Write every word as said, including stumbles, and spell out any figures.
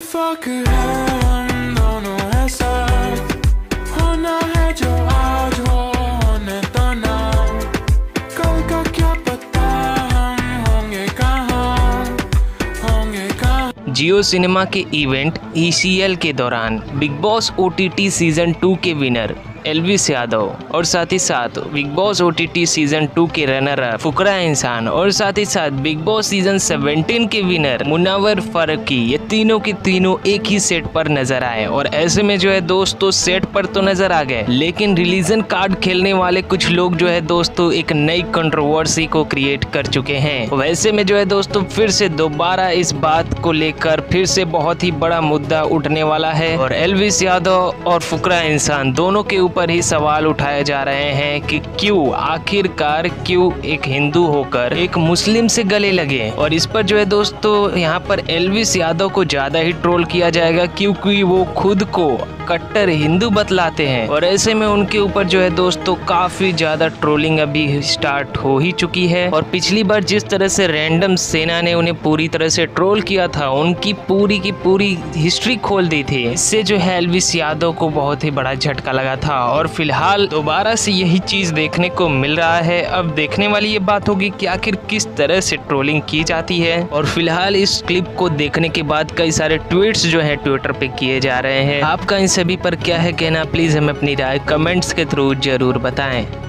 If I could have हम दोनों ऐसा होना है जो आज हो होने तो ना, कल का क्या पता हम होंगे कहाँ होंगे कहाँ। जियो सिनेमा के इवेंट ई सी एल के दौरान Bigg Boss O T T season two के विनर एल्विस यादव और साथ ही साथ Bigg Boss O T T season two के रनर अप फुकरा इंसान और साथ ही साथ बिग बॉस सीजन सेवनटीन के विनर मुनव्वर फारूकी, ये तीनों के तीनों एक ही सेट पर नजर आए। और ऐसे में जो है दोस्तों सेट पर तो नजर आ गए, लेकिन रिलीजन कार्ड खेलने वाले कुछ लोग जो है दोस्तों एक नई कंट्रोवर्सी को क्रिएट कर चुके हैं। वैसे में जो है दोस्तों फिर से दोबारा इस बात को लेकर फिर से बहुत ही बड़ा मुद्दा उठने वाला है और एल्विस यादव और फुकरा इंसान दोनों के ऊपर ही सवाल उठाए जा रहे हैं कि क्यों आखिरकार क्यों एक हिंदू होकर एक मुस्लिम से गले लगे। और इस पर जो है दोस्तों यहाँ पर एल्विस यादव को ज्यादा ही ट्रोल किया जाएगा क्योंकि वो खुद को कट्टर हिंदू बतलाते हैं और ऐसे में उनके ऊपर जो है दोस्तों काफी ज्यादा ट्रोलिंग अभी स्टार्ट हो ही चुकी है। और पिछली बार जिस तरह से रैंडम सेना ने उन्हें पूरी तरह से ट्रोल किया था, उनकी पूरी की पूरी हिस्ट्री खोल दी थी, इससे जो है एल्विस यादव को बहुत ही बड़ा झटका लगा था और फिलहाल दोबारा से यही चीज देखने को मिल रहा है। अब देखने वाली ये बात होगी कि आखिर किस तरह से ट्रोलिंग की जाती है। और फिलहाल इस क्लिप को देखने के बाद कई सारे ट्वीट्स जो है ट्विटर पे किए जा रहे हैं। आपका इन सभी पर क्या है कहना, प्लीज हमें अपनी राय कमेंट्स के थ्रू जरूर बताएं।